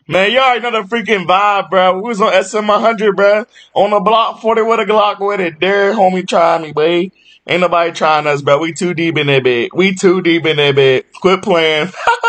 Man, you already know the freaking vibe, bro. We was on SM100, bro. On the block 40 with a Glock with it. Dare homie try me, boy. Ain't nobody trying us, bro. We too deep in that bit. We too deep in that bit. Quit playing.